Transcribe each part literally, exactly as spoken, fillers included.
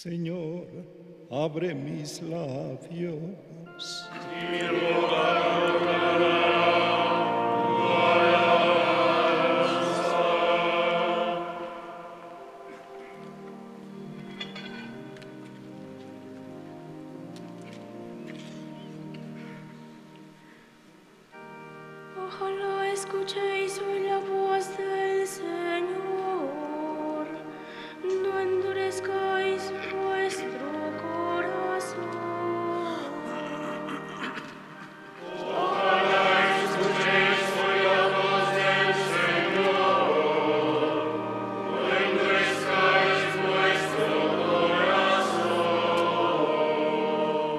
Señor, abre mis labios. Y mi boca proclamará tu alabanza. Ojalá escuchéis hoy la voz del Señor, no endurezcáis vuestro corazón. Ojalá escuchéis hoy la voz del Señor, no endurezcáis vuestro corazón.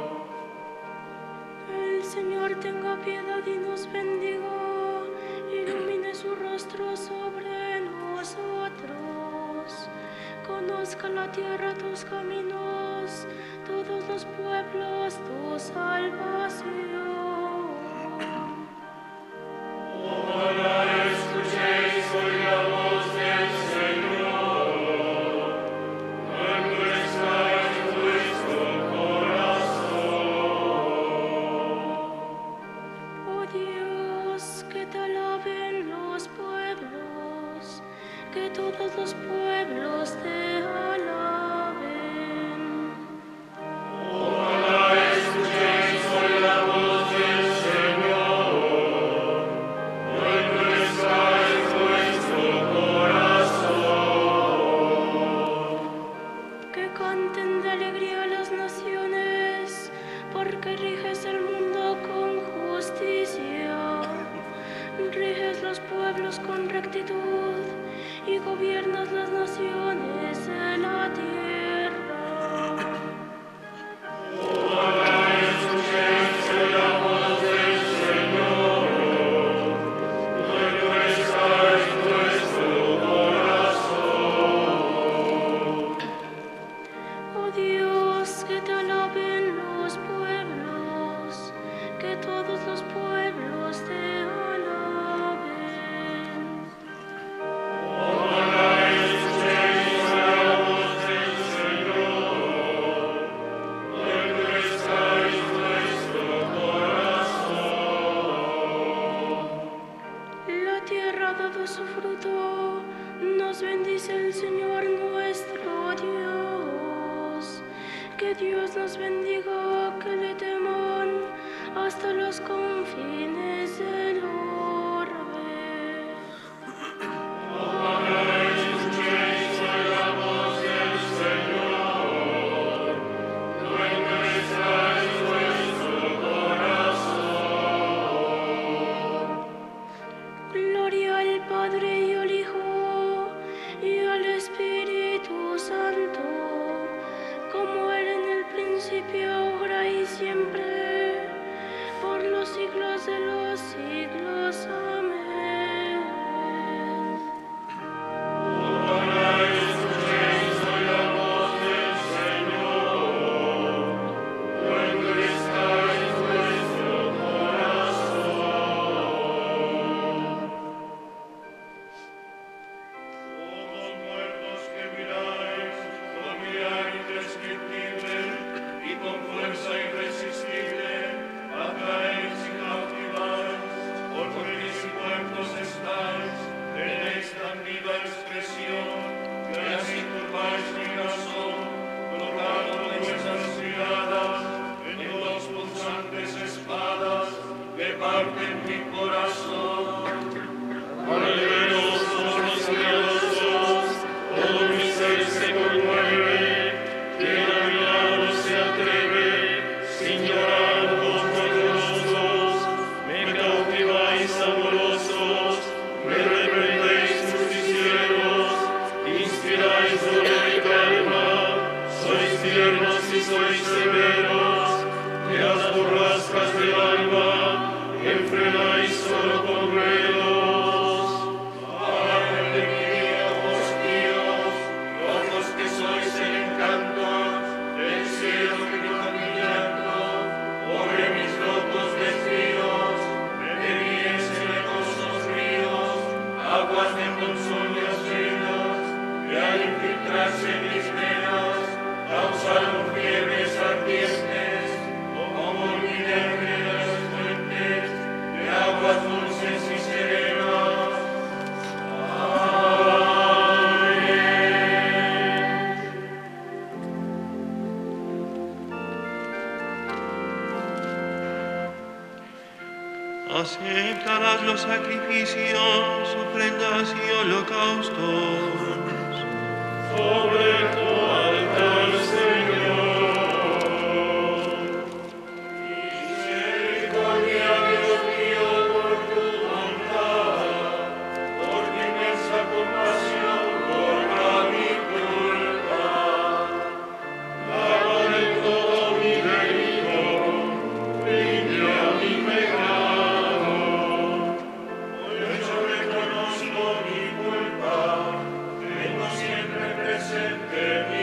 El Señor tenga piedad y nos bendiga, ilumine su rostro sobre nosotros. Conozca la tierra tus caminos, todos los pueblos tu salvación. Ojalá escuchéis hoy la voz del Señor, no endurezcáis vuestro corazón. Oh Dios, que te alaben los pueblos, que todos los pueblos te alaben. Ojalá escuchéis hoy la voz del Señor, no endurezcáis vuestro corazón. Que canten de alegría las naciones, porque riges el mundo con justicia. Riges los pueblos con rectitud y gobiernas las naciones de la tierra. Ojalá escuchéis hoy la voz del Señor, no endurezcáis vuestro corazón. Oh Dios, que te alaben los pueblos, que todos los pueblos te alaben. Ojalá escuchéis hoy la voz del Señor, no endurezcáis vuestro corazón. La tierra ha dado su fruto, nos bendice el Señor nuestro Dios. Que Dios nos bendiga, que le teman hasta los confines del orbe. Ojalá escuchéis hoy la voz del Señor, no endurezcáis vuestro corazón. Gloria al Padre y al Hijo y al Espíritu Santo, como era en el principio, ahora y siempre, por los siglos de los siglos. Amén. Ojalá escuchéis hoy la voz del Señor, no endurezcáis vuestro corazón. Somos muertos que miráis, con mirada indescriptible y con fuerza irresistible, atraéis y cautiváis, porque mis muertos estáis, tenéis tan viva expresión, que así turbáis mi razón, colocando vuestras miradas en dos punzantes espadas que parten mi corazón. Aleluya, mis cielos, todo mi ser se conmueve, quien a mi lado se atreve, sin llorar vos poderosos, me cautiváis amorosos, me reprendéis justicieros, inspiráis dolor y calma, sois tiernos y sois severos, que las borrascas del alma enfrenáis solo con ruedos. Padre de mi vida, ojos míos, ojos que sois el encanto, del cielo que no mi llanto, Aceptarás los sacrificios, ofrendas y holocaustos. Sobre tu altar, Señor. Misericordia, Dios mío, por tu bondad, por tu inmensa compasión, borra mi culpa. Lava de todo mi delito, limpia mi pecado. Por eso reconozco mi culpa, tengo siempre presente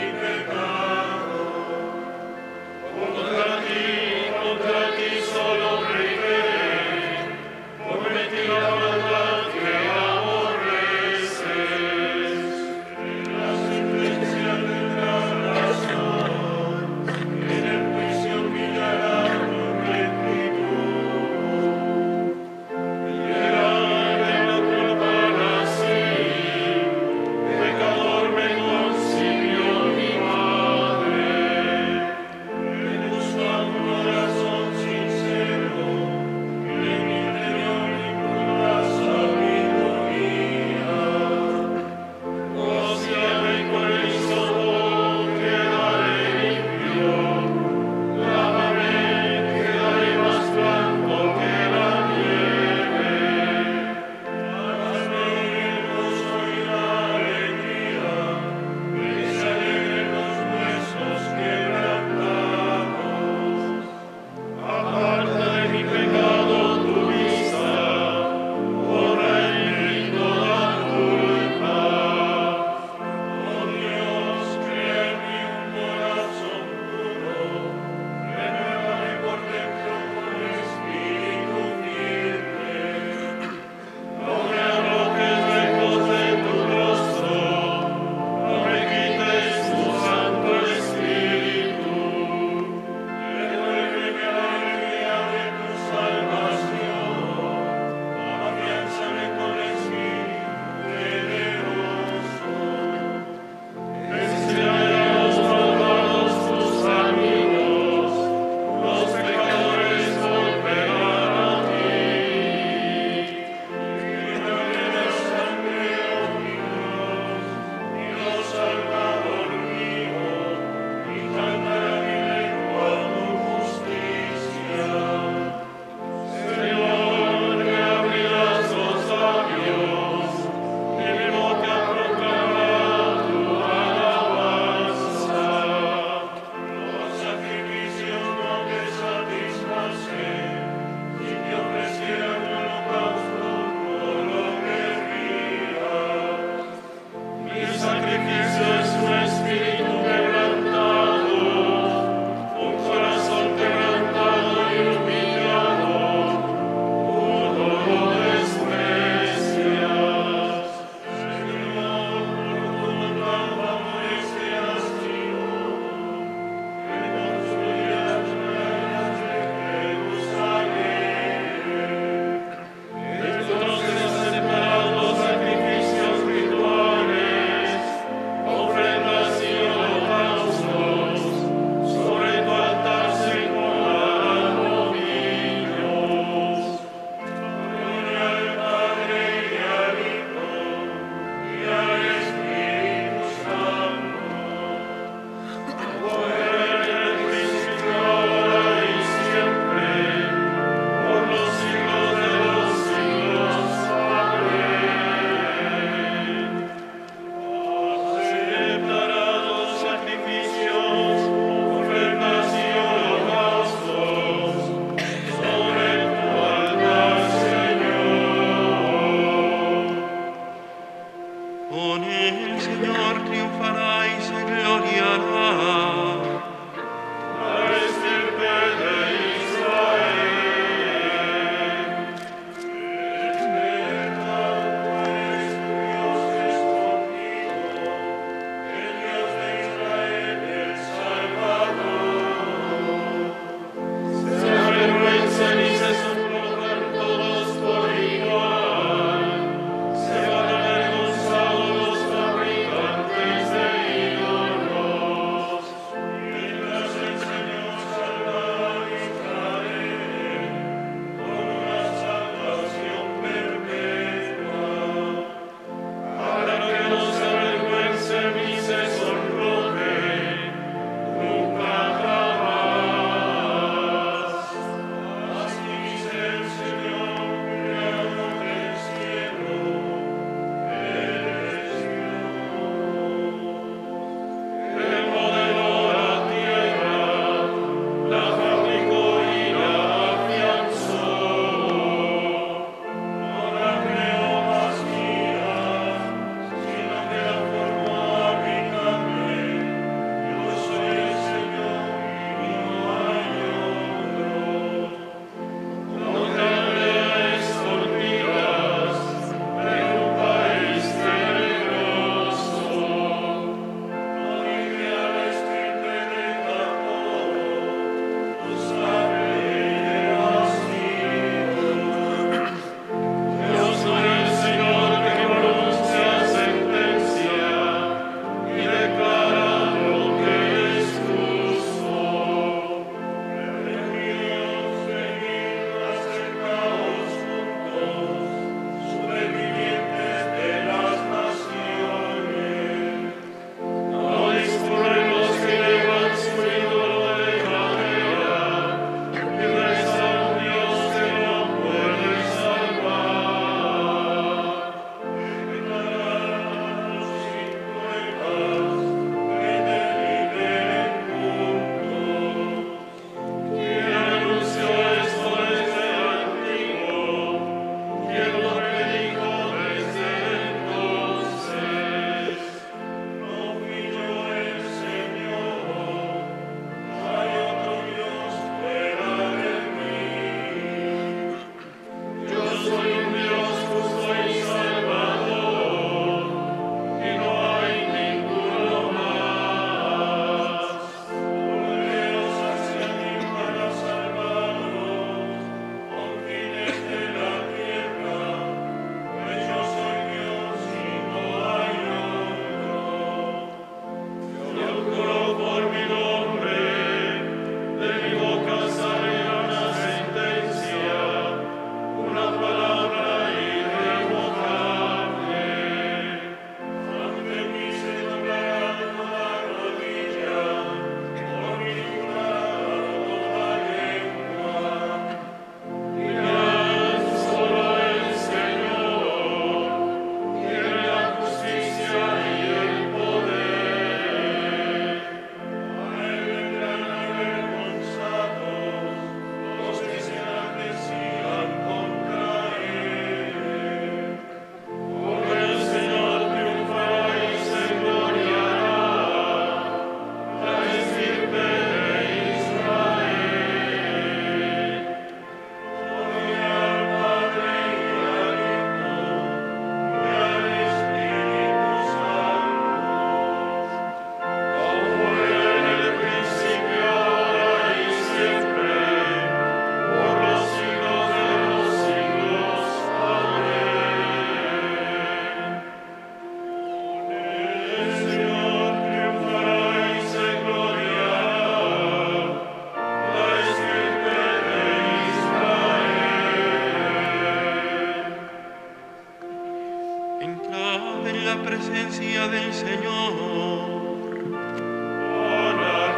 presencia del Señor. Con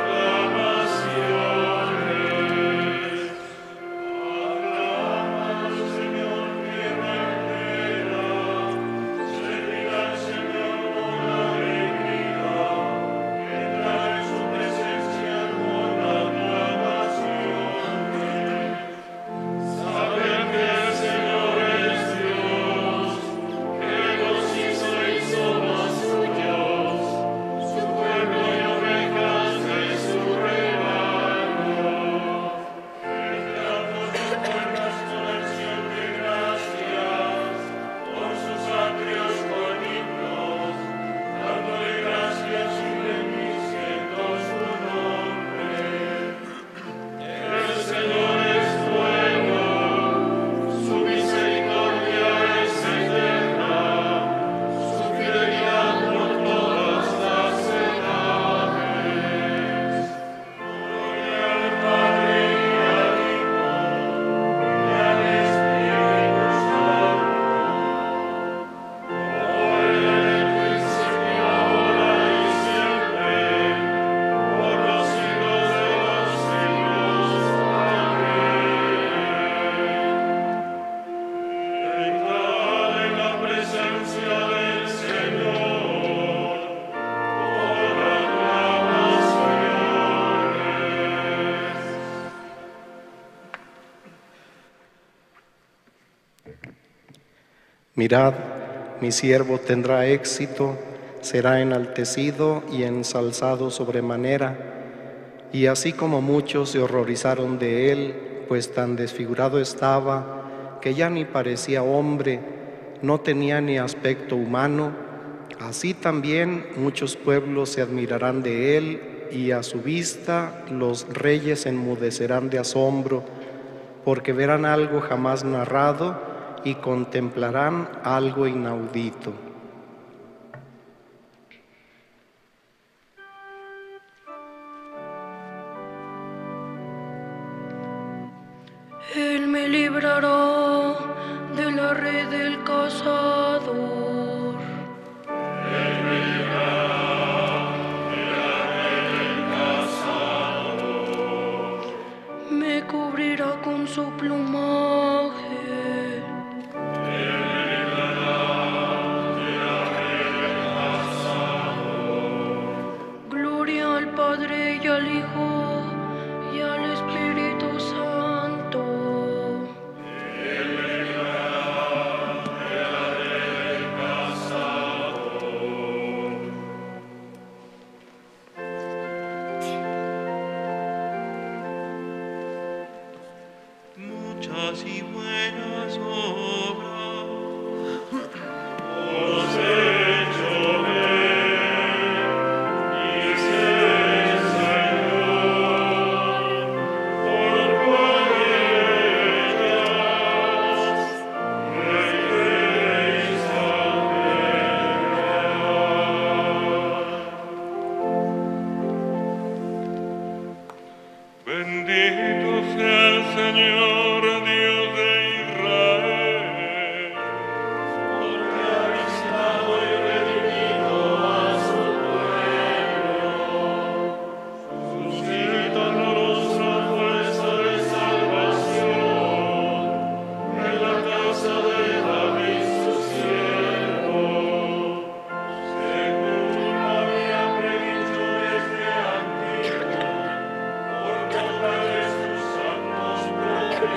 aclamaciones, aclama al Señor tierra entera, servirá al Señor con alegría, entra en su presencia con aclamaciones. Saben que el Señor es Dios, que los hizo y somos suyos, su pueblo y ovejas de su rebaño. Entra por sus puertas con acción de gracias, por sus atrios con himnos, dándole gracias y bendiciendo su nombre. El Señor es bueno, su misericordia es eterna, su fidelidad por todas las edades. Gloria al Padre y al Hijo y al Espíritu Santo, como era en el principio, ahora y siempre, por los siglos de los siglos. Amén. Entrad en la presencia del Señor con aclamaciones. Mirad, mi siervo tendrá éxito, será enaltecido y ensalzado sobremanera. Y así como muchos se horrorizaron de él, pues tan desfigurado estaba, que ya ni parecía hombre, no tenía ni aspecto humano, así también muchos pueblos se admirarán de él, y a su vista los reyes enmudecerán de asombro, porque verán algo jamás narrado y contemplarán algo inaudito. Él me librará de la red del cazador. Me cubrirá con su plumaje. Gloria al Padre y al Hijo y al Espíritu Santo. Muchas y buenas obras Os hecho ver, dice el Señor, por cual ellas reiréis al ver. Bendito sea el Señor, Dios de Israel, porque ha visitado y redimido a su pueblo, suscitándonos una fuerza de salvación en la casa de David su siervo, según lo había predicho desde antiguo, por boca de sus santos profetas.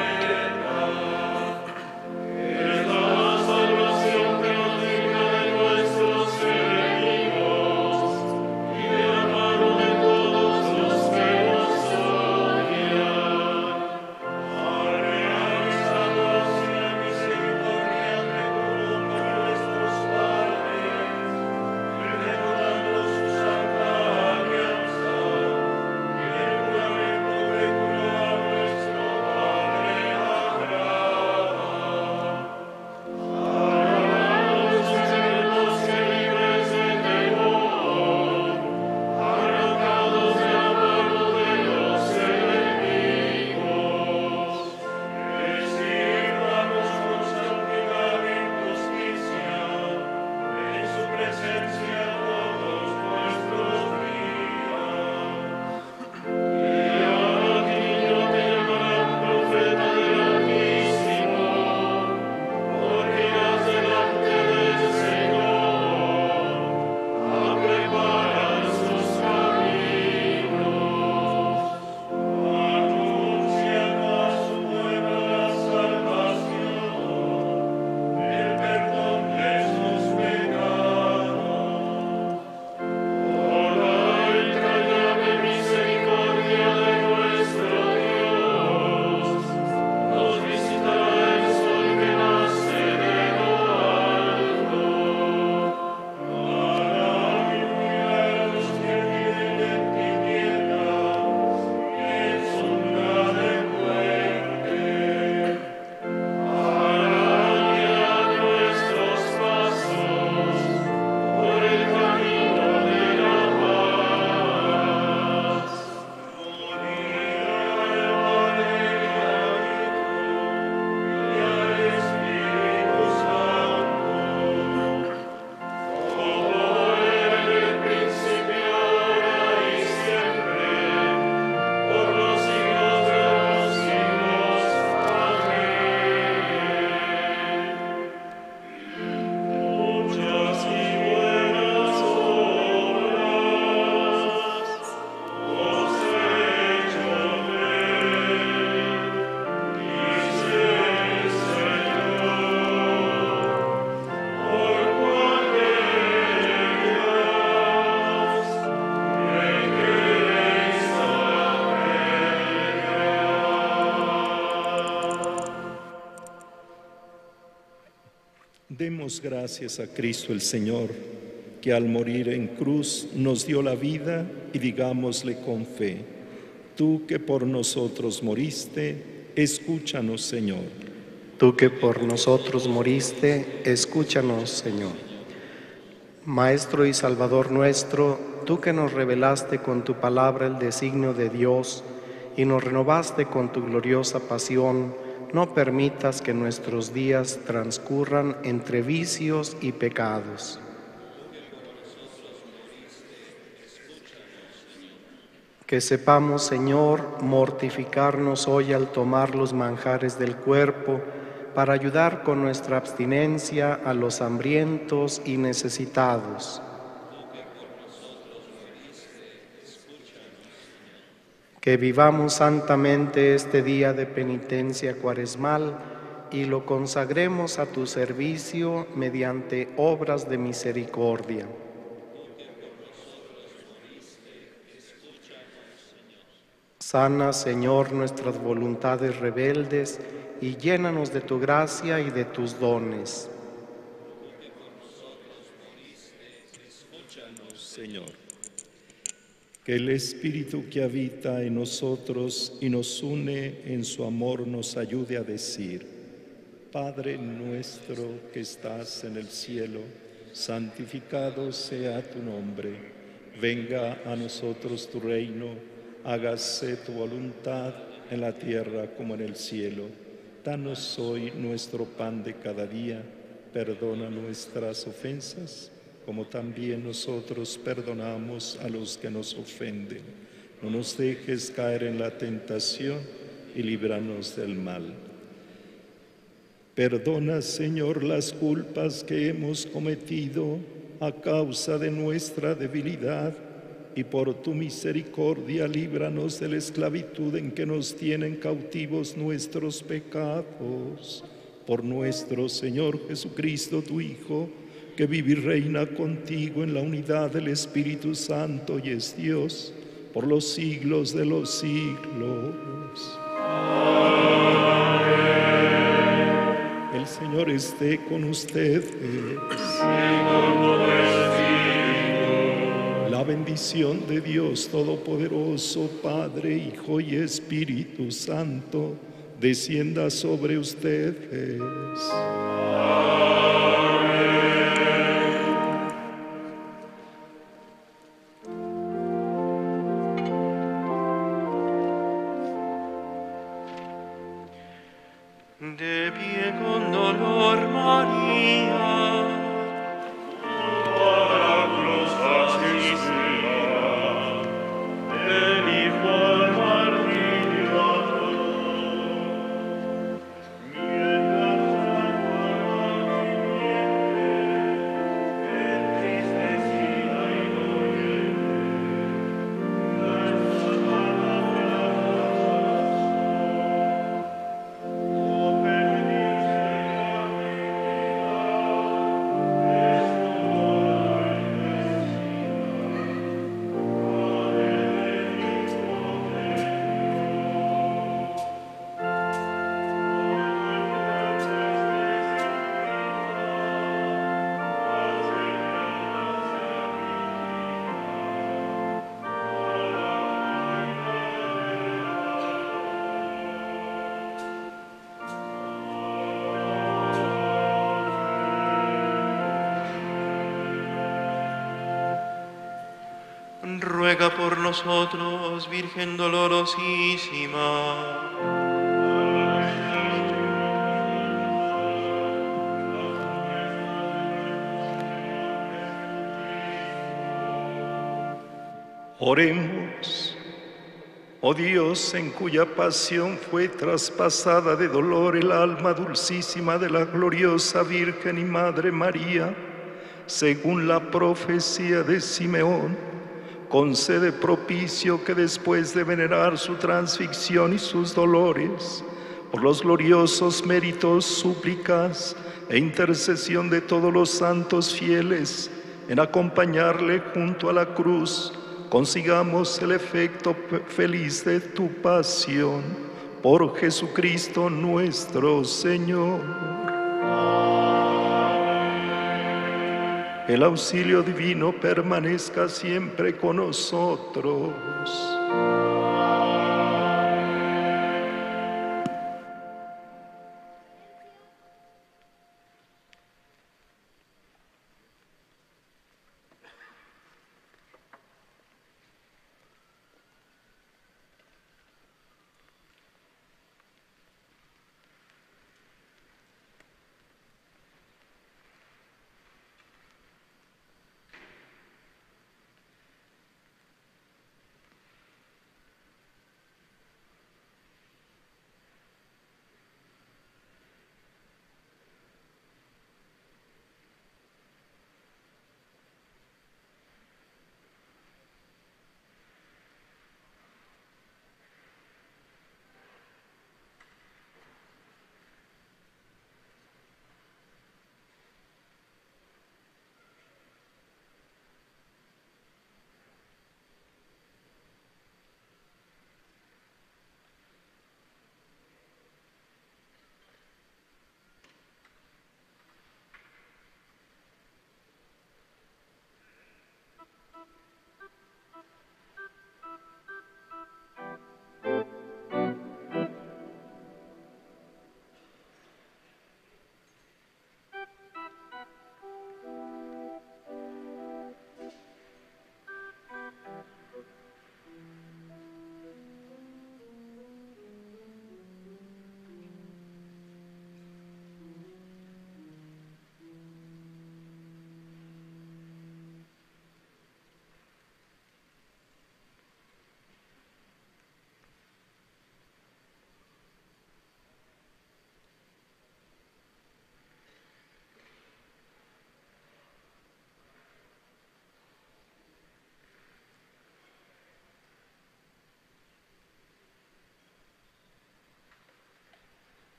Demos gracias a Cristo el Señor, que al morir en cruz nos dio la vida, y digámosle con fe: tú que por nosotros moriste, escúchanos, Señor. Tú que por nosotros moriste, escúchanos, Señor. Maestro y Salvador nuestro, tú que nos revelaste con tu palabra el designio de Dios y nos renovaste con tu gloriosa pasión, no permitas que nuestros días transcurran entre vicios y pecados. Que sepamos, Señor, mortificarnos hoy al tomar los manjares del cuerpo para ayudar con nuestra abstinencia a los hambrientos y necesitados. Que vivamos santamente este día de penitencia cuaresmal y lo consagremos a tu servicio mediante obras de misericordia. Sana, Señor, nuestras voluntades rebeldes y llénanos de tu gracia y de tus dones. Escúchanos, Señor. Que el Espíritu que habita en nosotros y nos une en su amor nos ayude a decir: Padre nuestro que estás en el cielo, santificado sea tu nombre. Venga a nosotros tu reino, hágase tu voluntad en la tierra como en el cielo. Danos hoy nuestro pan de cada día, perdona nuestras ofensas, como también nosotros perdonamos a los que nos ofenden. No nos dejes caer en la tentación y líbranos del mal. Perdona, Señor, las culpas que hemos cometido a causa de nuestra debilidad, y por tu misericordia líbranos de la esclavitud en que nos tienen cautivos nuestros pecados. Por nuestro Señor Jesucristo, tu Hijo, que vive y reina contigo en la unidad del Espíritu Santo y es Dios, por los siglos de los siglos. Amén. El Señor esté con ustedes. La bendición de Dios Todopoderoso, Padre, Hijo y Espíritu Santo, descienda sobre ustedes. De pie con dolor, María, Para cruz asistida, del Hijo al martirio mientras la entristecida y ruega por nosotros, Virgen dolorosísima. Oremos. Oh Dios, en cuya pasión fue traspasada de dolor el alma dulcísima de la gloriosa Virgen y Madre María, según la profecía de Simeón, concede propicio que después de venerar su transfixión y sus dolores, por los gloriosos méritos, súplicas e intercesión de todos los santos fieles, en acompañarle junto a la cruz, consigamos el efecto feliz de tu pasión, por Jesucristo nuestro Señor. Amén. el auxilio divino permanezca siempre con nosotros.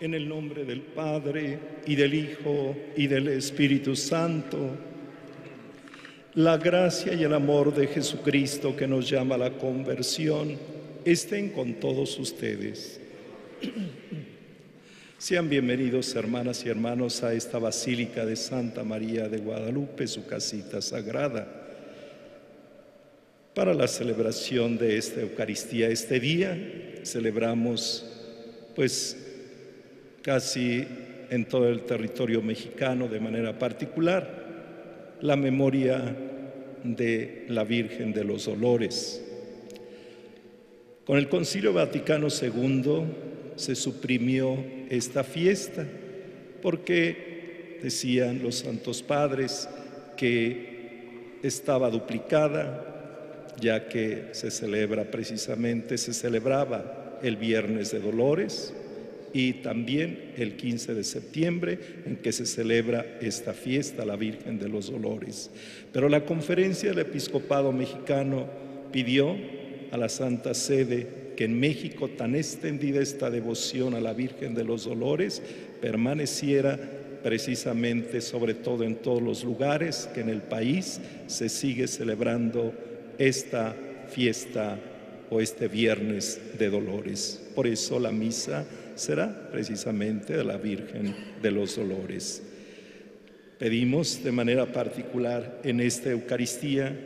En el nombre del Padre, y del Hijo, y del Espíritu Santo, la gracia y el amor de Jesucristo que nos llama a la conversión estén con todos ustedes. Sean bienvenidos, hermanas y hermanos, a esta Basílica de Santa María de Guadalupe, su casita sagrada, para la celebración de esta Eucaristía. Este día celebramos, pues, casi en todo el territorio mexicano de manera particular, la memoria de la Virgen de los Dolores. Con el Concilio Vaticano segundo se suprimió esta fiesta porque decían los santos padres que estaba duplicada, ya que se celebra precisamente, se celebraba el Viernes de Dolores y también el quince de septiembre, en que se celebra esta fiesta, la Virgen de los Dolores. Pero la Conferencia del Episcopado Mexicano pidió a la Santa Sede que en México, tan extendida esta devoción a la Virgen de los Dolores, permaneciera precisamente, sobre todo en todos los lugares, que en el país se sigue celebrando esta fiesta o este Viernes de Dolores. Por eso la misa será precisamente de la Virgen de los Dolores. Pedimos de manera particular en esta Eucaristía,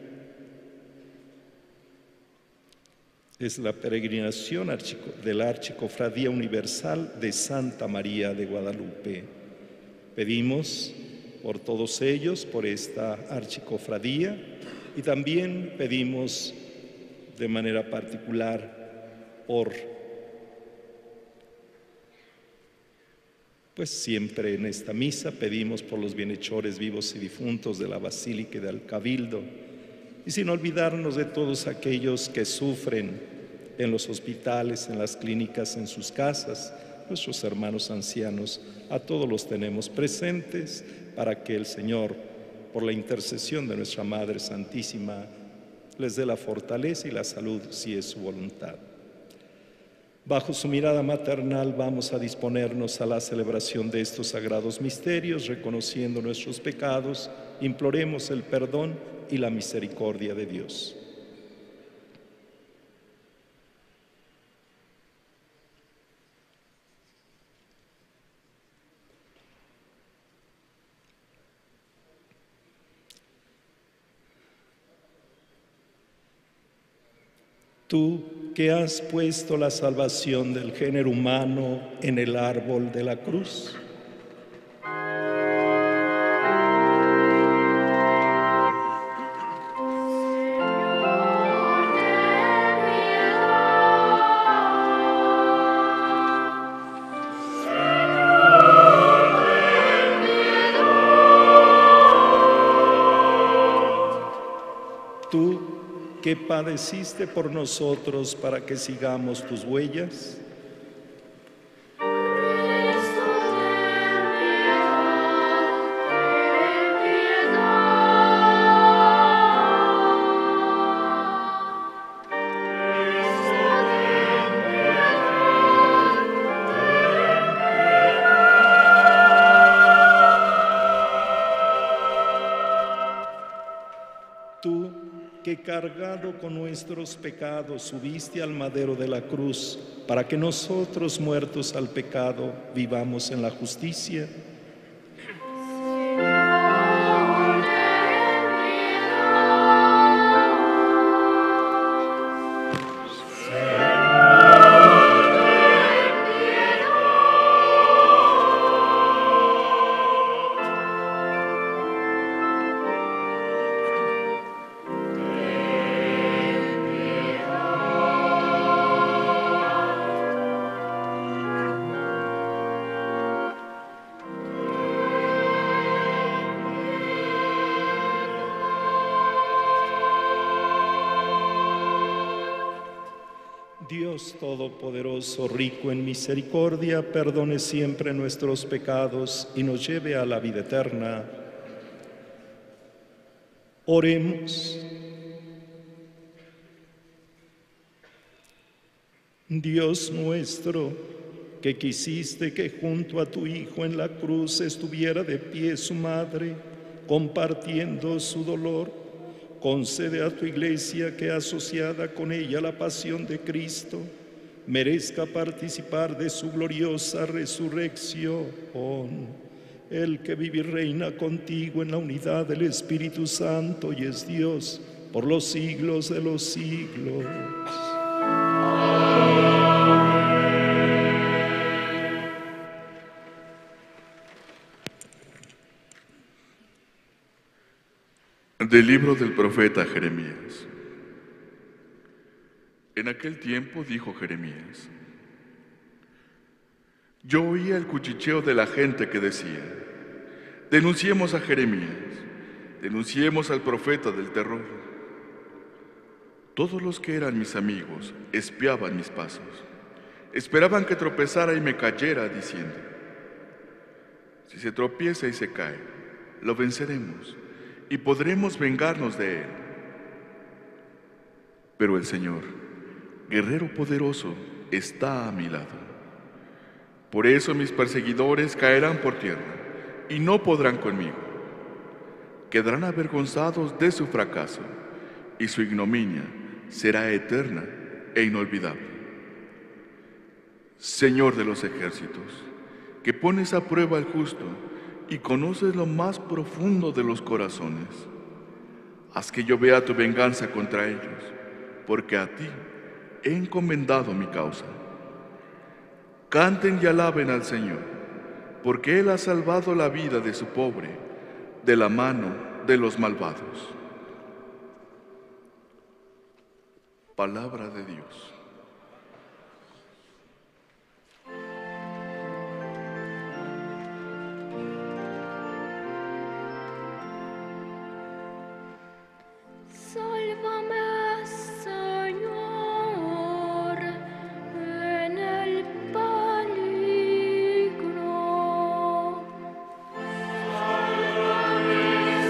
es la peregrinación de la Archicofradía Universal de Santa María de Guadalupe. Pedimos por todos ellos, por esta Archicofradía, y también pedimos de manera particular por, pues siempre en esta misa pedimos por los bienhechores vivos y difuntos de la Basílica y del Cabildo, y sin olvidarnos de todos aquellos que sufren en los hospitales, en las clínicas, en sus casas, nuestros hermanos ancianos. A todos los tenemos presentes para que el Señor, por la intercesión de nuestra Madre Santísima, les dé la fortaleza y la salud, si es su voluntad. Bajo su mirada maternal vamos a disponernos a la celebración de estos sagrados misterios, reconociendo nuestros pecados, imploremos el perdón y la misericordia de Dios. Tú que has puesto la salvación del género humano en el árbol de la cruz, que padeciste por nosotros para que sigamos tus huellas. Que cargado con nuestros pecados subiste al madero de la cruz, para que nosotros, muertos al pecado, vivamos en la justicia. Dios Todopoderoso, rico en misericordia, perdone siempre nuestros pecados y nos lleve a la vida eterna. Oremos. Dios nuestro, que quisiste que junto a tu Hijo en la cruz estuviera de pie su madre, compartiendo su dolor, concede a tu Iglesia que, asociada con ella a la pasión de Cristo, merezca participar de su gloriosa resurrección. El que vive y reina contigo en la unidad del Espíritu Santo y es Dios por los siglos de los siglos. Del libro del profeta Jeremías. En aquel tiempo dijo Jeremías: yo oía el cuchicheo de la gente que decía: denunciemos a Jeremías, denunciemos al profeta del terror. Todos los que eran mis amigos espiaban mis pasos, esperaban que tropezara y me cayera, diciendo: si se tropieza y se cae, lo venceremos y podremos vengarnos de él. Pero el Señor, guerrero poderoso, está a mi lado. Por eso mis perseguidores caerán por tierra y no podrán conmigo. Quedarán avergonzados de su fracaso y su ignominia será eterna e inolvidable. Señor de los ejércitos, que pones a prueba al justo y conoces lo más profundo de los corazones, haz que yo vea tu venganza contra ellos, porque a ti he encomendado mi causa. Canten y alaben al Señor, porque Él ha salvado la vida de su pobre, de la mano de los malvados. Palabra de Dios. Sálvame, Señor, en el peligro. Sálvame,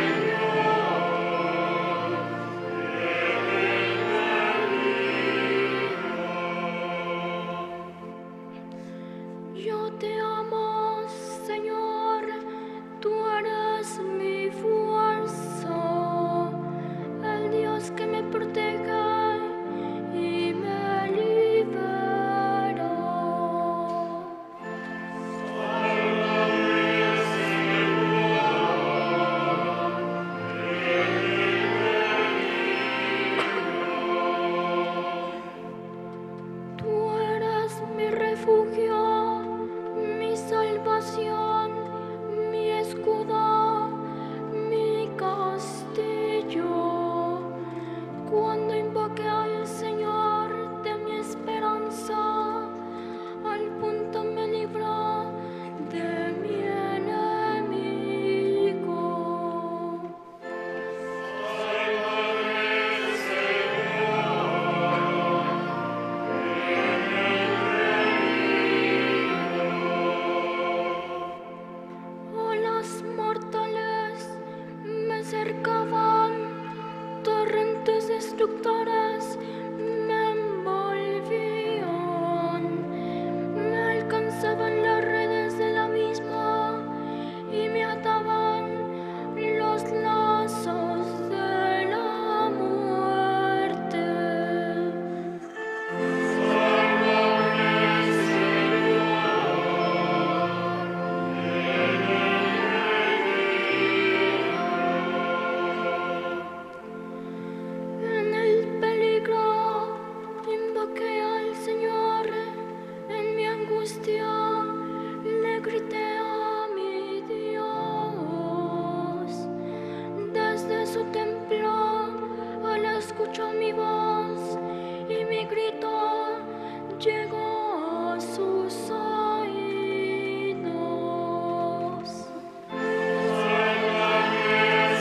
Señor, en el peligro. Yo te amo, Señor, tú eres mi fuerza, el Dios que me proteja y me libera. Sálvame, Señor, tú eres mi refugio, mi salvación, mi escudo, mi castillo. Cuando invoqué al Señor de mi esperanza, al punto me libró de mi enemigo. Sálvame, Señor, olas mortales me cercaban, torrentes destructores me envolvían, me alcanzaban las redes del abismo y me ataban los lazos de la muerte. Sálvame, en el peligro invoqué al Señor, en mi angustia le grité a mi Dios. Desde su templo él escuchó mi voz y mi grito llegó a sus oídos. Sálvame,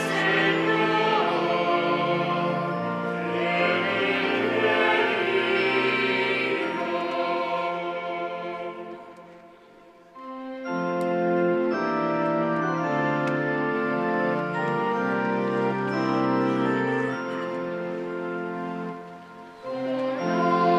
Señor.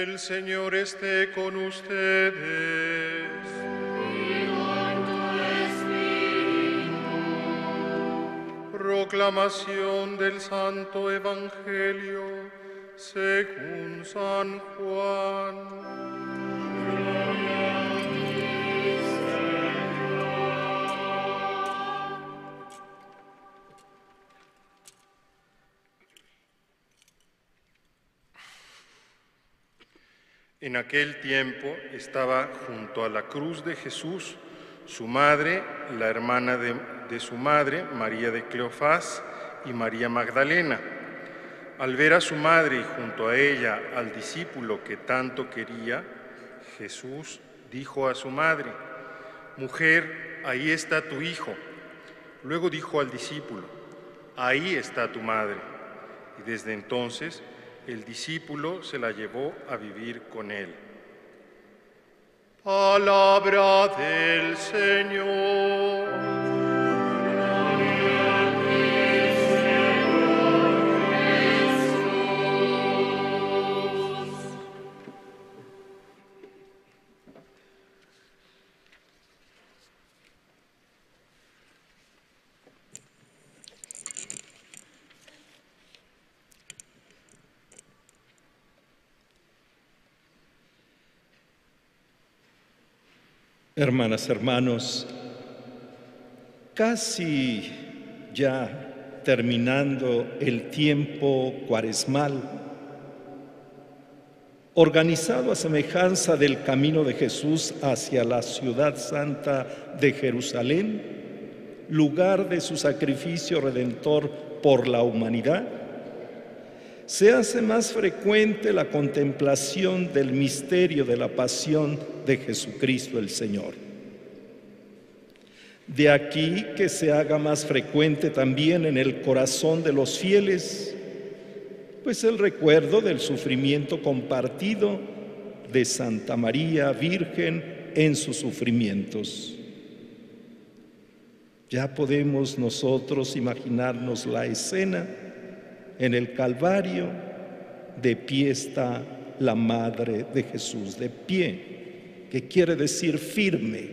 El Señor esté con ustedes. Y con tu espíritu. Proclamación del Santo Evangelio según San Juan. En aquel tiempo estaba junto a la cruz de Jesús su madre, la hermana de, de su madre, María de Cleofás, y María Magdalena. Al ver a su madre y junto a ella al discípulo que tanto quería, Jesús dijo a su madre: «Mujer, ahí está tu hijo». Luego dijo al discípulo: «Ahí está tu madre». Y desde entonces el discípulo se la llevó a vivir con él. Palabra del Señor. Hermanas, hermanos, casi ya terminando el tiempo cuaresmal, organizado a semejanza del camino de Jesús hacia la ciudad santa de Jerusalén, lugar de su sacrificio redentor por la humanidad, se hace más frecuente la contemplación del misterio de la pasión de Jesucristo el Señor. De aquí que se haga más frecuente también en el corazón de los fieles, pues el recuerdo del sufrimiento compartido de Santa María Virgen en sus sufrimientos. Ya podemos nosotros imaginarnos la escena. En el Calvario, de pie está la Madre de Jesús, de pie, que quiere decir firme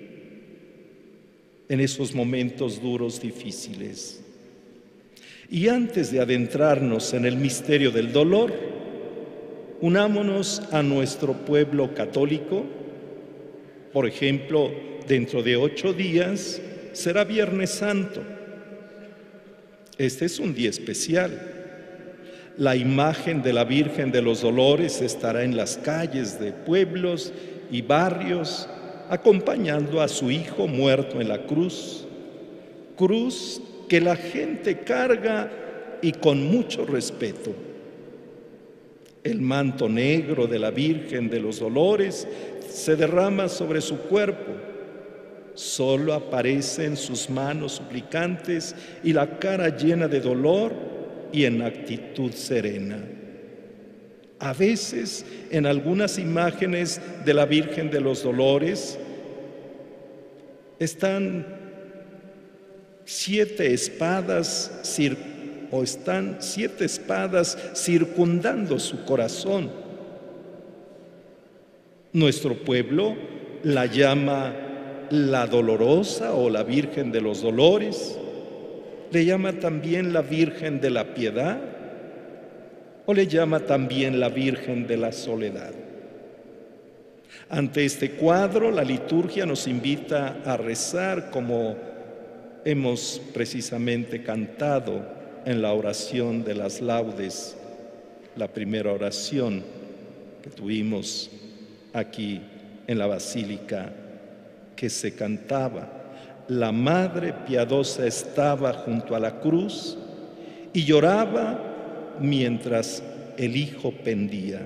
en esos momentos duros, difíciles. Y antes de adentrarnos en el misterio del dolor, unámonos a nuestro pueblo católico. Por ejemplo, dentro de ocho días será Viernes Santo. Este es un día especial. La imagen de la Virgen de los Dolores estará en las calles de pueblos y barrios, acompañando a su Hijo muerto en la cruz, cruz que la gente carga y con mucho respeto. El manto negro de la Virgen de los Dolores se derrama sobre su cuerpo. Solo aparecen sus manos suplicantes y la cara llena de dolor y en actitud serena. A veces, en algunas imágenes de la Virgen de los Dolores, están siete espadas o están siete espadas circundando su corazón. Nuestro pueblo la llama la Dolorosa o la Virgen de los Dolores. Le llama también la Virgen de la Piedad o le llama también la Virgen de la Soledad. Ante este cuadro, la liturgia nos invita a rezar como hemos precisamente cantado en la oración de las laudes, la primera oración que tuvimos aquí en la Basílica, que se cantaba. La Madre piadosa estaba junto a la cruz y lloraba mientras el Hijo pendía.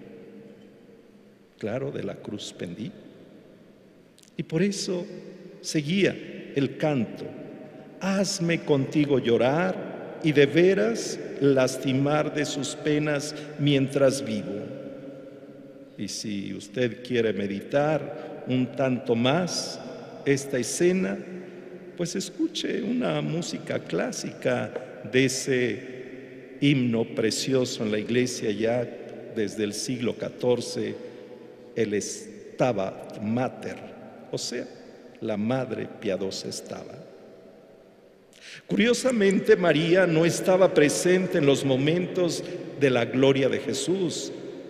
Claro, de la cruz pendí. Y por eso seguía el canto. Hazme contigo llorar y de veras lastimar de sus penas mientras vivo. Y si usted quiere meditar un tanto más esta escena, pues escuche una música clásica de ese himno precioso en la iglesia ya desde el siglo catorce el Stabat Mater, o sea, la Madre Piadosa estaba. Curiosamente, María no estaba presente en los momentos de la gloria de Jesús.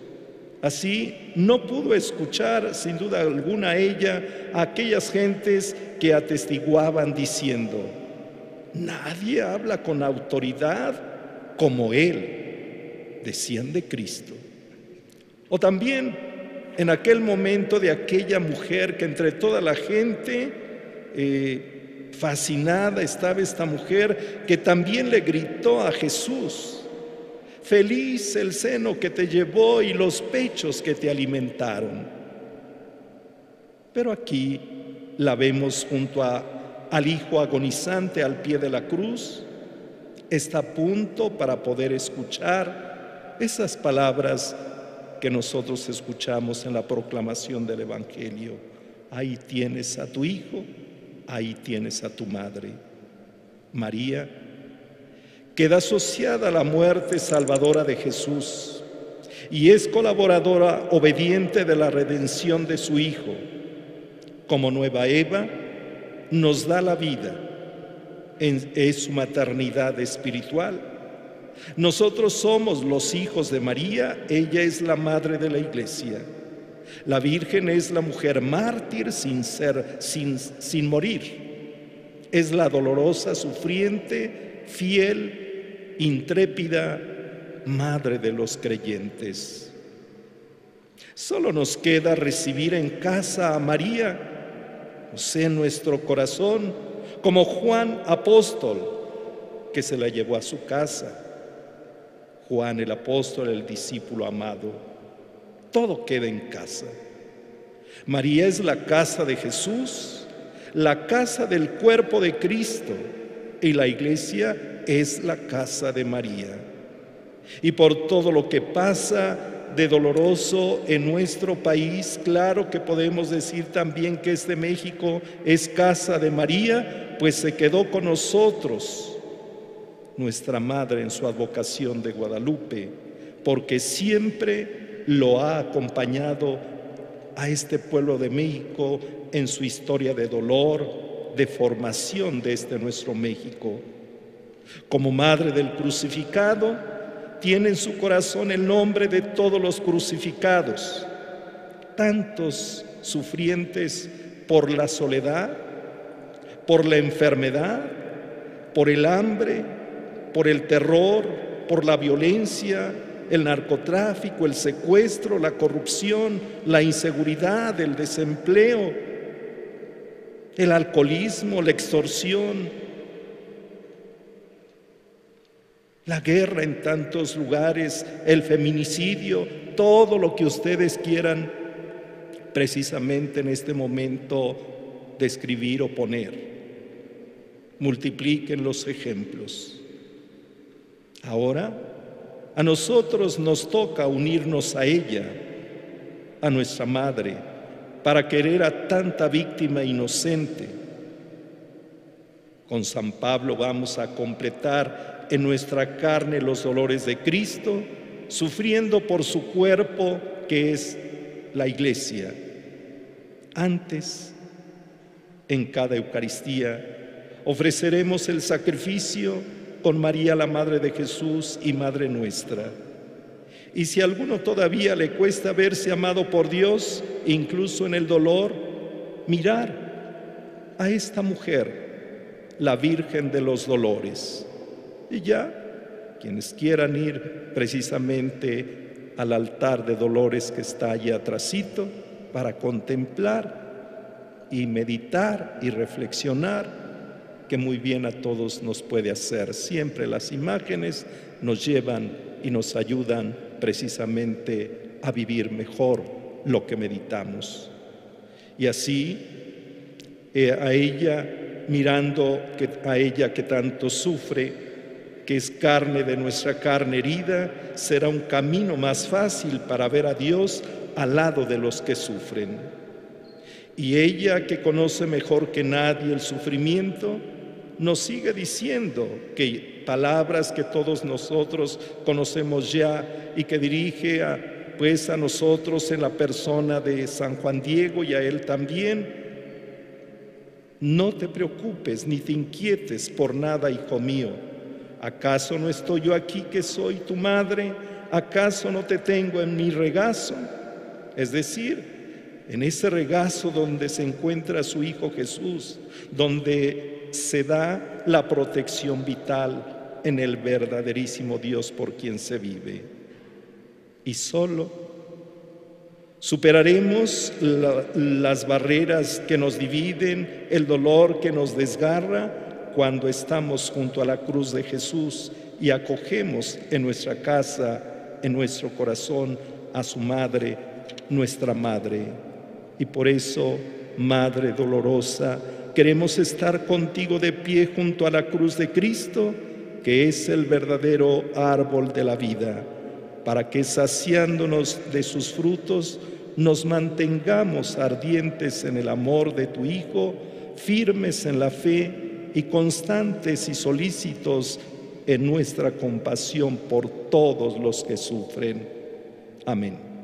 Así, no pudo escuchar, sin duda alguna, a ella a aquellas gentes que atestiguaban diciendo: nadie habla con autoridad como Él, decían de Cristo. O también en aquel momento de aquella mujer que entre toda la gente eh, fascinada estaba esta mujer que también le gritó a Jesús: feliz el seno que te llevó y los pechos que te alimentaron. Pero aquí la vemos junto a, al Hijo agonizante al pie de la cruz. Está a punto para poder escuchar esas palabras que nosotros escuchamos en la proclamación del Evangelio: ahí tienes a tu hijo, ahí tienes a tu madre. María queda asociada a la muerte salvadora de Jesús y es colaboradora obediente de la redención de su Hijo. Como nueva Eva, nos da la vida, es su maternidad espiritual. Nosotros somos los hijos de María, ella es la madre de la Iglesia. La Virgen es la mujer mártir sin ser, sin, sin morir. Es la dolorosa, sufriente, fiel, intrépida madre de los creyentes. Solo nos queda recibir en casa a María, o sea, en nuestro corazón, como Juan apóstol, que se la llevó a su casa. Juan el apóstol, el discípulo amado. Todo queda en casa. María es la casa de Jesús, la casa del cuerpo de Cristo, y la Iglesia es la casa de María. Y por todo lo que pasa de doloroso en nuestro país, claro que podemos decir también que este México es casa de María, pues se quedó con nosotros nuestra Madre en su advocación de Guadalupe, porque siempre lo ha acompañado a este pueblo de México en su historia de dolor, de formación de este nuestro México. Como Madre del crucificado, tiene en su corazón el nombre de todos los crucificados, tantos sufrientes por la soledad, por la enfermedad, por el hambre, por el terror, por la violencia, el narcotráfico, el secuestro, la corrupción, la inseguridad, el desempleo, el alcoholismo, la extorsión, la guerra en tantos lugares, el feminicidio, todo lo que ustedes quieran precisamente en este momento describir o poner. Multipliquen los ejemplos. Ahora, a nosotros nos toca unirnos a ella, a nuestra Madre, para querer a tanta víctima inocente. Con San Pablo vamos a completar en nuestra carne los dolores de Cristo, sufriendo por su cuerpo, que es la Iglesia. Antes, en cada Eucaristía, ofreceremos el sacrificio con María, la Madre de Jesús y Madre nuestra. Y si a alguno todavía le cuesta verse amado por Dios, incluso en el dolor, mirar a esta mujer, la Virgen de los Dolores. Y ya, quienes quieran ir precisamente al altar de dolores que está allí atrasito, para contemplar y meditar y reflexionar, que muy bien a todos nos puede hacer. Siempre las imágenes nos llevan y nos ayudan precisamente a vivir mejor lo que meditamos. Y así, eh, a ella, mirando que, a ella que tanto sufre, que es carne de nuestra carne herida, será un camino más fácil para ver a Dios al lado de los que sufren. Y ella, que conoce mejor que nadie el sufrimiento, nos sigue diciendo que palabras que todos nosotros conocemos ya y que dirige a, pues a nosotros en la persona de San Juan Diego y a él también. No te preocupes ni te inquietes por nada, hijo mío. ¿Acaso no estoy yo aquí que soy tu madre? ¿Acaso no te tengo en mi regazo? Es decir, en ese regazo donde se encuentra su Hijo Jesús, donde se da la protección vital en el verdaderísimo Dios por quien se vive. Y solo superaremos la, las barreras que nos dividen, el dolor que nos desgarra, cuando estamos junto a la cruz de Jesús y acogemos en nuestra casa, en nuestro corazón, a su madre, nuestra madre. Y por eso, Madre dolorosa, queremos estar contigo de pie junto a la cruz de Cristo, que es el verdadero árbol de la vida, para que saciándonos de sus frutos, nos mantengamos ardientes en el amor de tu Hijo, firmes en la fe y constantes y solícitos en nuestra compasión por todos los que sufren. Amén.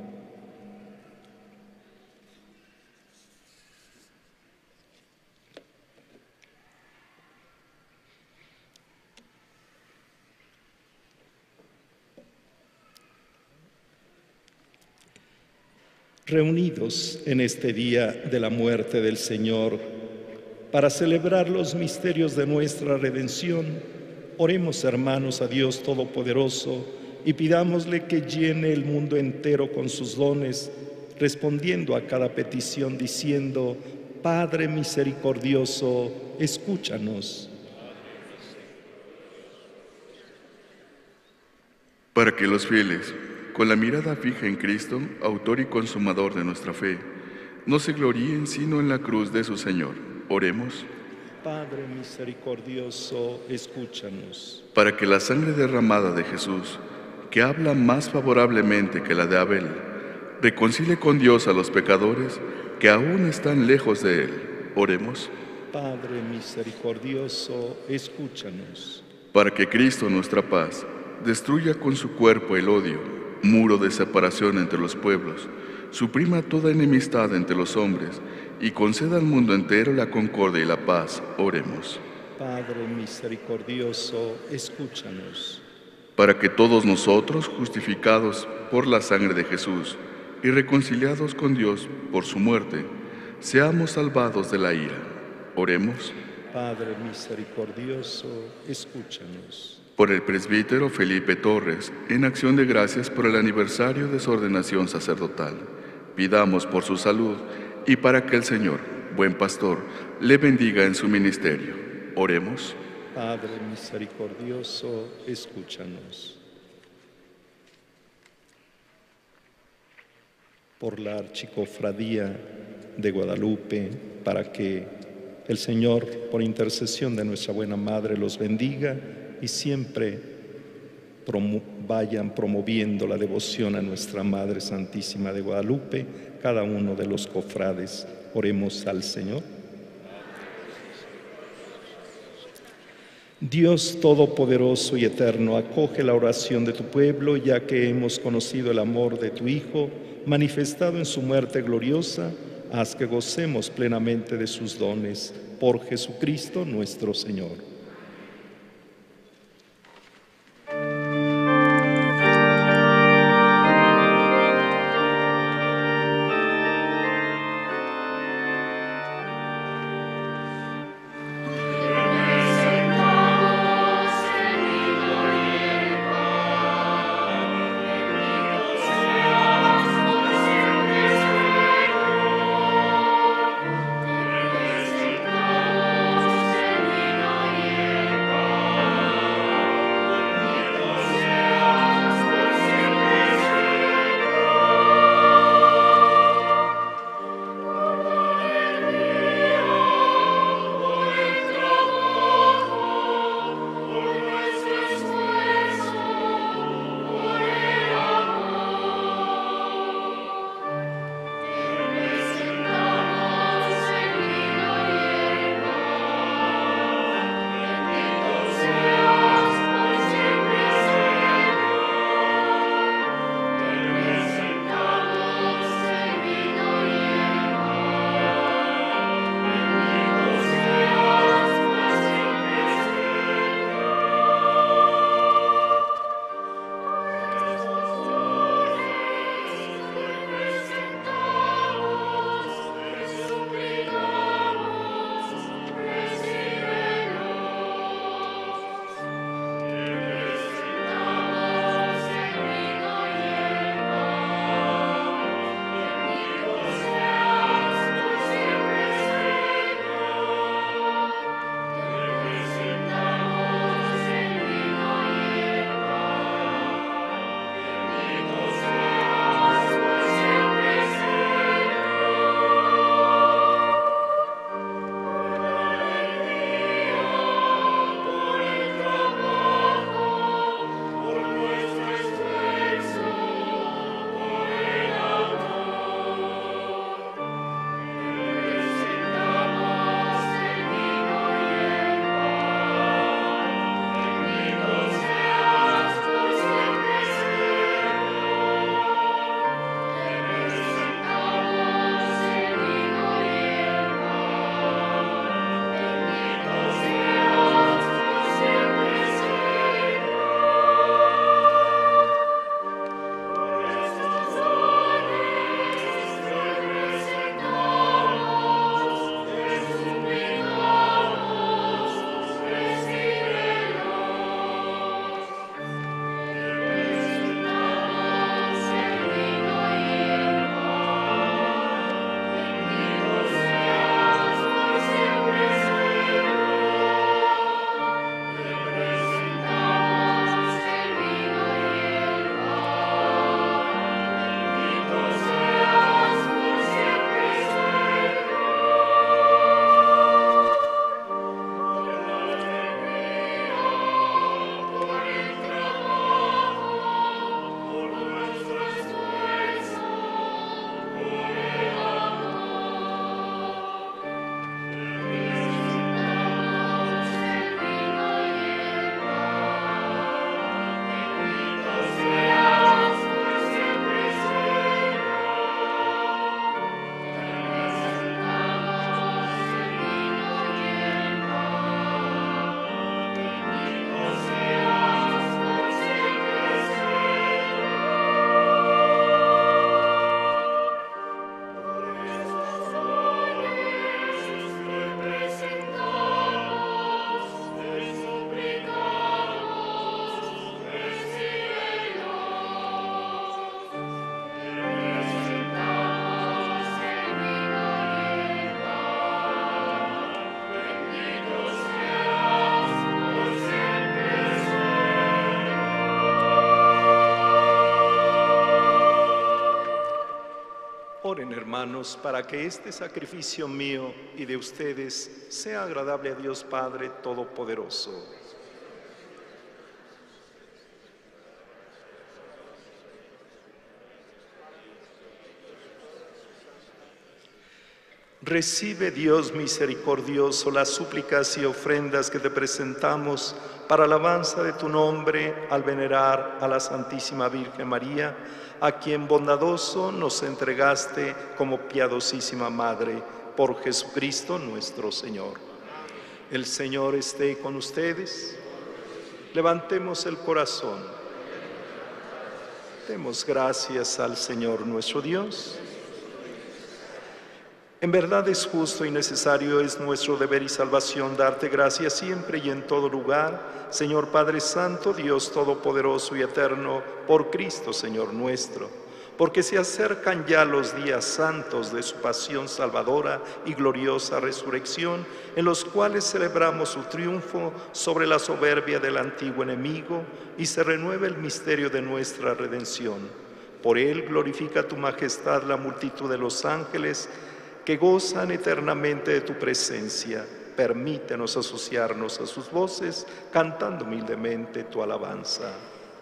Reunidos en este día de la muerte del Señor, para celebrar los misterios de nuestra redención, oremos, hermanos, a Dios Todopoderoso y pidámosle que llene el mundo entero con sus dones, respondiendo a cada petición diciendo: Padre misericordioso, escúchanos. Para que los fieles, con la mirada fija en Cristo, autor y consumador de nuestra fe, no se gloríen sino en la cruz de su Señor. Oremos. Padre misericordioso, escúchanos. Para que la sangre derramada de Jesús, que habla más favorablemente que la de Abel, reconcilie con Dios a los pecadores que aún están lejos de Él. Oremos. Padre misericordioso, escúchanos. Para que Cristo, nuestra paz, destruya con su cuerpo el odio, muro de separación entre los pueblos, suprima toda enemistad entre los hombres y conceda al mundo entero la concordia y la paz. Oremos. Padre misericordioso, escúchanos. Para que todos nosotros, justificados por la sangre de Jesús y reconciliados con Dios por su muerte, seamos salvados de la ira. Oremos. Padre misericordioso, escúchanos. Por el presbítero Felipe Torres, en acción de gracias por el aniversario de su ordenación sacerdotal, pidamos por su salud y para que el Señor, buen pastor, le bendiga en su ministerio. Oremos. Padre misericordioso, escúchanos. Por la Archicofradía de Guadalupe, para que el Señor, por intercesión de nuestra buena Madre, los bendiga y siempre promo- vayan promoviendo la devoción a nuestra Madre Santísima de Guadalupe, cada uno de los cofrades. Oremos al Señor. Dios Todopoderoso y Eterno, acoge la oración de tu pueblo, ya que hemos conocido el amor de tu Hijo, manifestado en su muerte gloriosa. Haz que gocemos plenamente de sus dones. Por Jesucristo nuestro Señor. Te presentamos el vino y Oren, hermanos, para que este sacrificio mío y de ustedes sea agradable a Dios Padre Todopoderoso. Recibe, Dios misericordioso, las súplicas y ofrendas que te presentamos para alabanza de tu nombre al venerar a la Santísima Virgen María, a quien bondadoso nos entregaste como piadosísima Madre, por Jesucristo nuestro Señor. El Señor esté con ustedes. Levantemos el corazón. Demos gracias al Señor nuestro Dios. En verdad es justo y necesario, es nuestro deber y salvación darte gracias siempre y en todo lugar, Señor Padre Santo, Dios Todopoderoso y Eterno, por Cristo, Señor nuestro, porque se acercan ya los días santos de su pasión salvadora y gloriosa resurrección, en los cuales celebramos su triunfo sobre la soberbia del antiguo enemigo y se renueva el misterio de nuestra redención. Por él glorifica tu majestad la multitud de los ángeles, que gozan eternamente de tu presencia. Permítenos asociarnos a sus voces, cantando humildemente tu alabanza.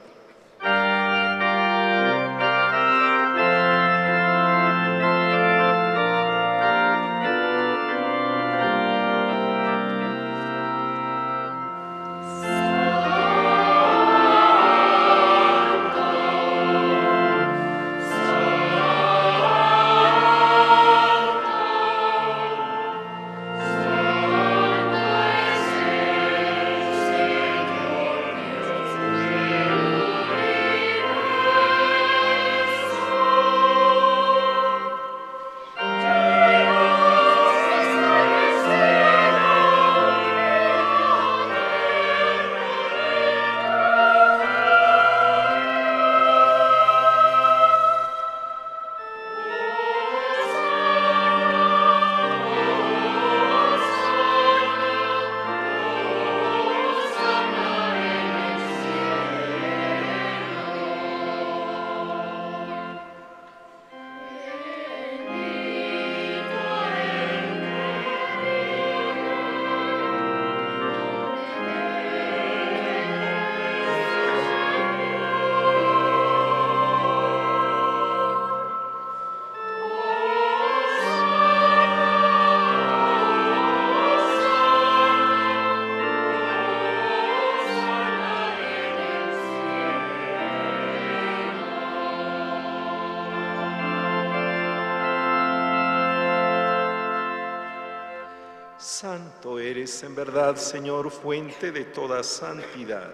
Santo eres en verdad, Señor, fuente de toda santidad.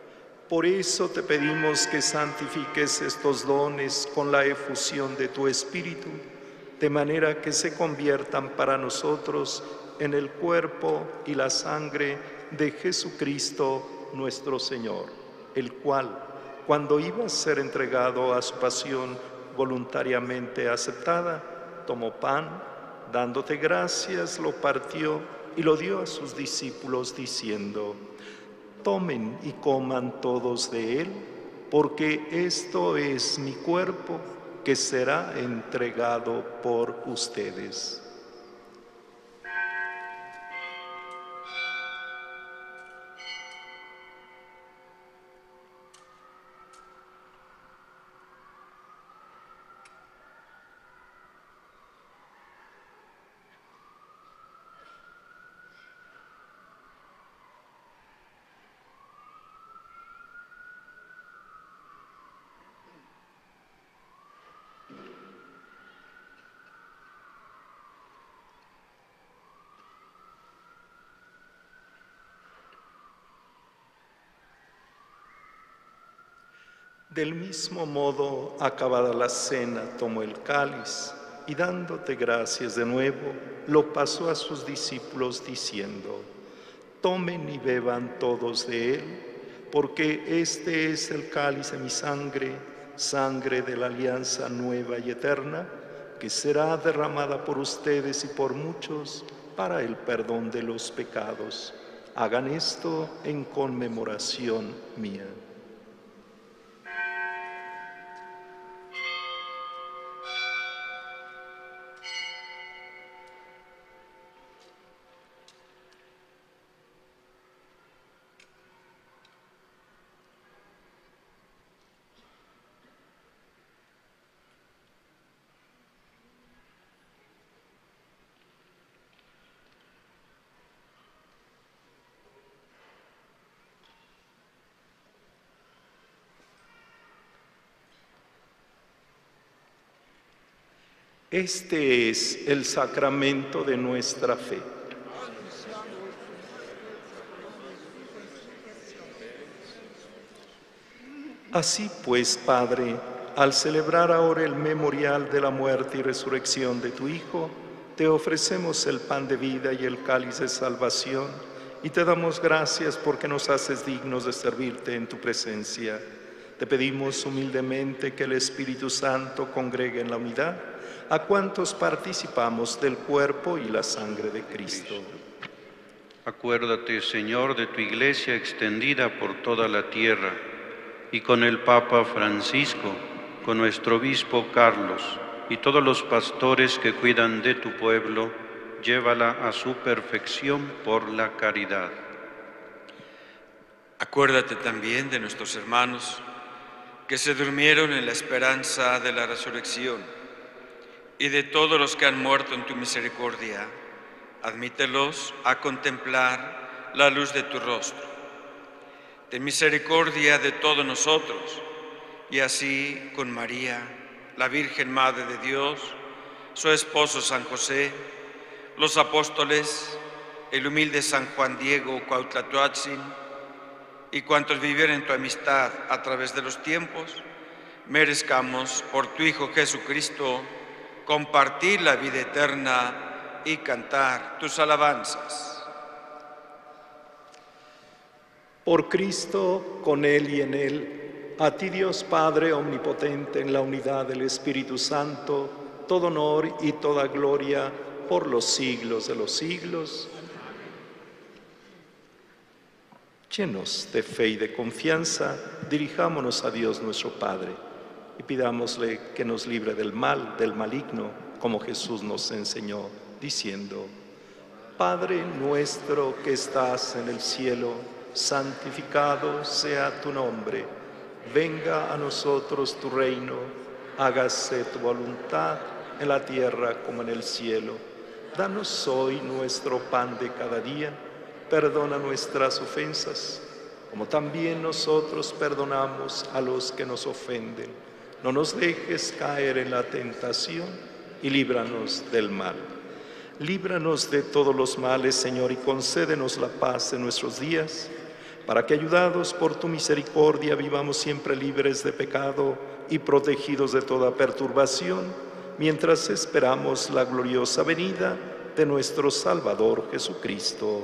Por eso te pedimos que santifiques estos dones con la efusión de tu Espíritu, de manera que se conviertan para nosotros en el cuerpo y la sangre de Jesucristo nuestro Señor, el cual, cuando iba a ser entregado a su pasión voluntariamente aceptada, tomó pan, dándote gracias, lo partió y lo dio a sus discípulos diciendo: tomen y coman todos de él, porque esto es mi cuerpo que será entregado por ustedes. Del mismo modo, acabada la cena, tomó el cáliz y dándote gracias de nuevo, lo pasó a sus discípulos diciendo: tomen y beban todos de él, porque este es el cáliz de mi sangre, sangre de la alianza nueva y eterna, que será derramada por ustedes y por muchos para el perdón de los pecados. Hagan esto en conmemoración mía. Este es el sacramento de nuestra fe. Así pues, Padre, al celebrar ahora el memorial de la muerte y resurrección de tu Hijo, te ofrecemos el pan de vida y el cáliz de salvación, y te damos gracias porque nos haces dignos de servirte en tu presencia. Te pedimos humildemente que el Espíritu Santo congregue en la unidad a cuantos participamos del cuerpo y la sangre de Cristo. Acuérdate, Señor, de tu Iglesia extendida por toda la tierra, y con el Papa Francisco, con nuestro obispo Carlos y todos los pastores que cuidan de tu pueblo, llévala a su perfección por la caridad. Acuérdate también de nuestros hermanos que se durmieron en la esperanza de la resurrección, y de todos los que han muerto en tu misericordia. Admítelos a contemplar la luz de tu rostro. Ten misericordia de todos nosotros, y así con María, la Virgen Madre de Dios, su esposo San José, los apóstoles, el humilde San Juan Diego Cuauhtlatoatzin, y cuantos vivieron en tu amistad a través de los tiempos, merezcamos por tu Hijo Jesucristo compartir la vida eterna y cantar tus alabanzas. Por Cristo, con Él y en Él, a ti Dios Padre omnipotente en la unidad del Espíritu Santo, todo honor y toda gloria por los siglos de los siglos. Llenos de fe y de confianza, dirijámonos a Dios nuestro Padre y pidámosle que nos libre del mal, del maligno, como Jesús nos enseñó, diciendo: Padre nuestro que estás en el cielo, santificado sea tu nombre. Venga a nosotros tu reino, hágase tu voluntad en la tierra como en el cielo. Danos hoy nuestro pan de cada día. Perdona nuestras ofensas, como también nosotros perdonamos a los que nos ofenden. No nos dejes caer en la tentación y líbranos del mal. Líbranos de todos los males, Señor, y concédenos la paz en nuestros días, para que, ayudados por tu misericordia, vivamos siempre libres de pecado y protegidos de toda perturbación, mientras esperamos la gloriosa venida de nuestro Salvador Jesucristo.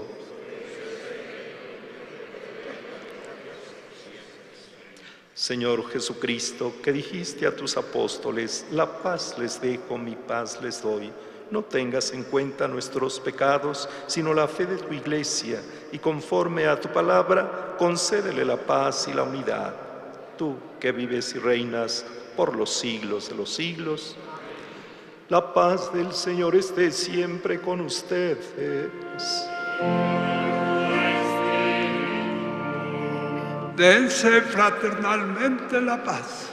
Señor Jesucristo, que dijiste a tus apóstoles: la paz les dejo, mi paz les doy. No tengas en cuenta nuestros pecados, sino la fe de tu Iglesia, y conforme a tu palabra, concédele la paz y la unidad. Tú que vives y reinas por los siglos de los siglos. La paz del Señor esté siempre con ustedes. Dense fraternalmente la paz.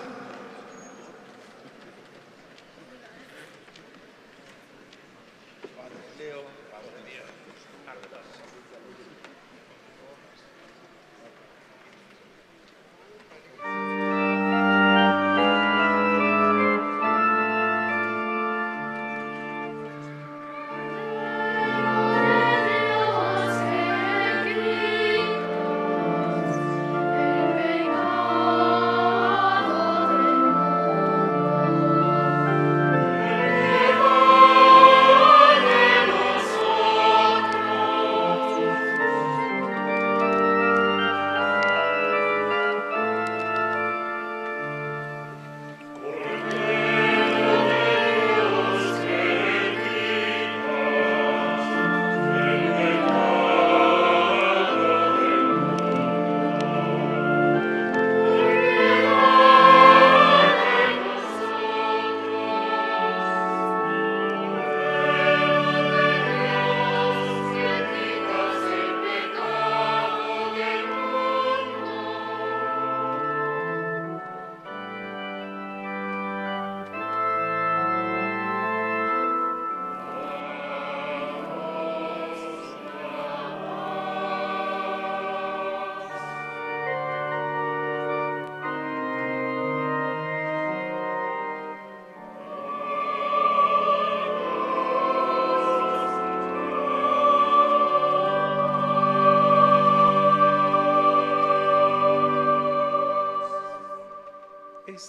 Venga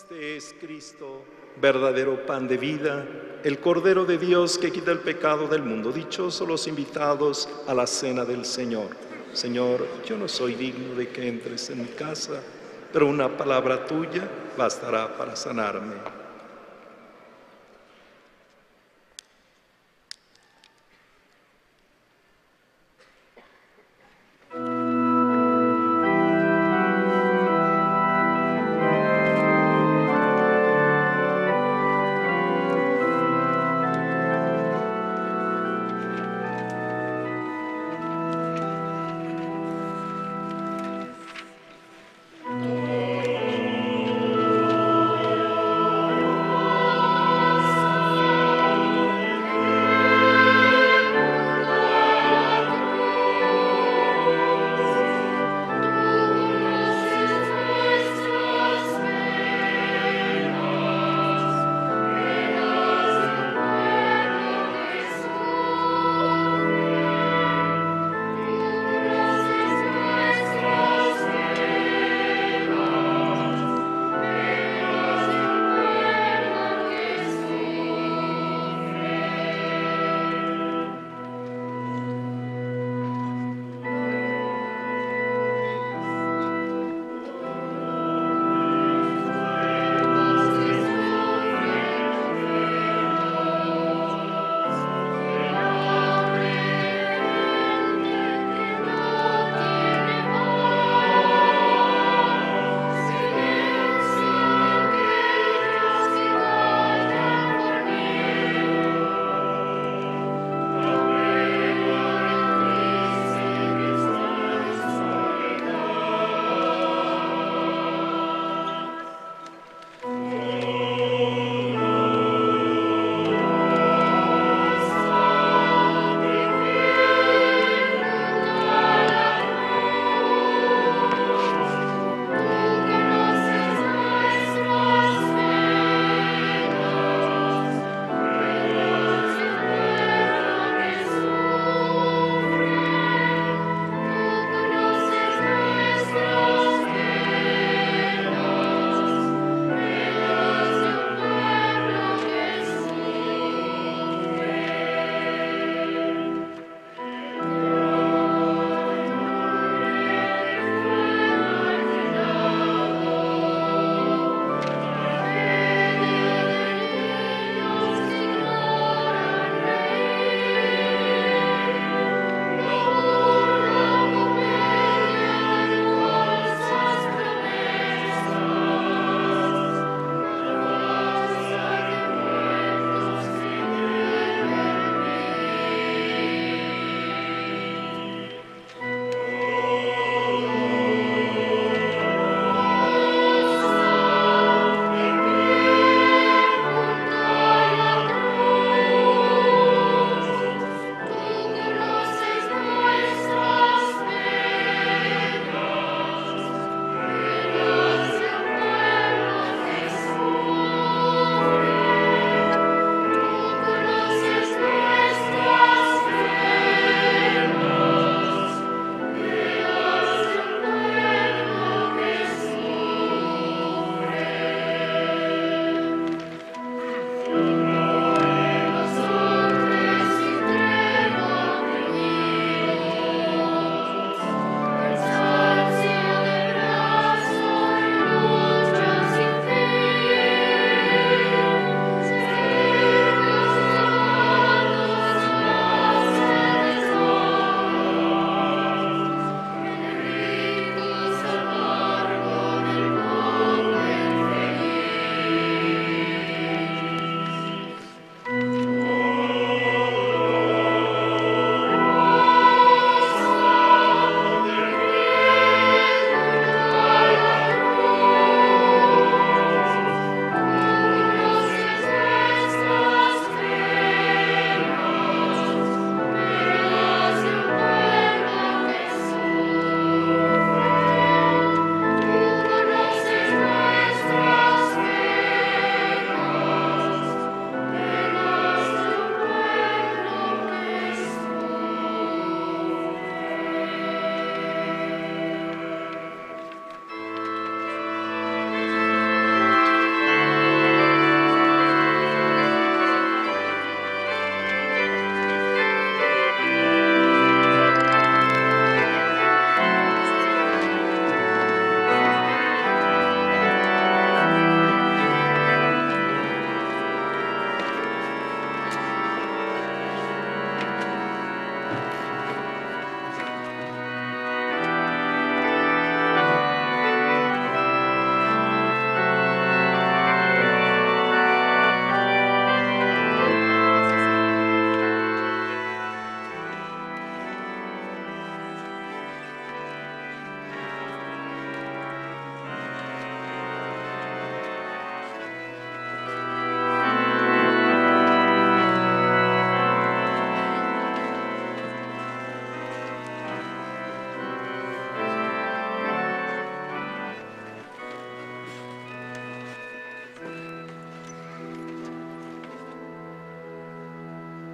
Este es Cristo, verdadero pan de vida, el Cordero de Dios que quita el pecado del mundo. Dichosos los invitados a la cena del Señor. Señor, yo no soy digno de que entres en mi casa, pero una palabra tuya bastará para sanarme.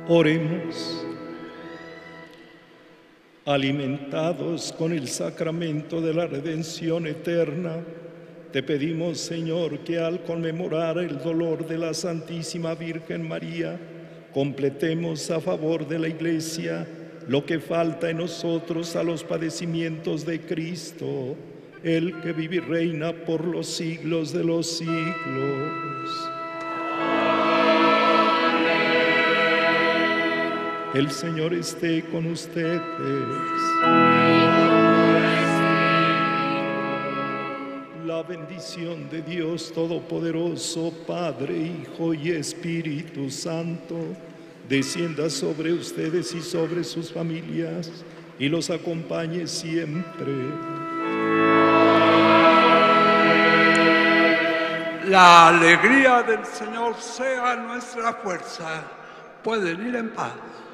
Oremos. Alimentados con el sacramento de la redención eterna, te pedimos, Señor, que al conmemorar el dolor de la Santísima Virgen María, completemos a favor de la Iglesia lo que falta en nosotros a los padecimientos de Cristo, el que vive y reina por los siglos de los siglos. El Señor esté con ustedes. La bendición de Dios Todopoderoso, Padre, Hijo y Espíritu Santo, descienda sobre ustedes y sobre sus familias y los acompañe siempre. La alegría del Señor sea nuestra fuerza. Pueden ir en paz.